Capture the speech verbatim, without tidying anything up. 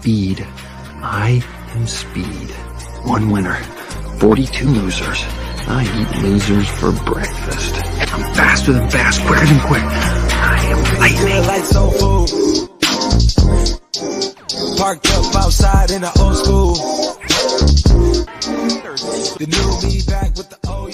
speed. I am speed. One winner, forty-two losers. I eat losers for breakfast. I'm faster than fast, quicker than quick. I am lightning. Like soul food. Parked up outside in the old school. The new me back with the old.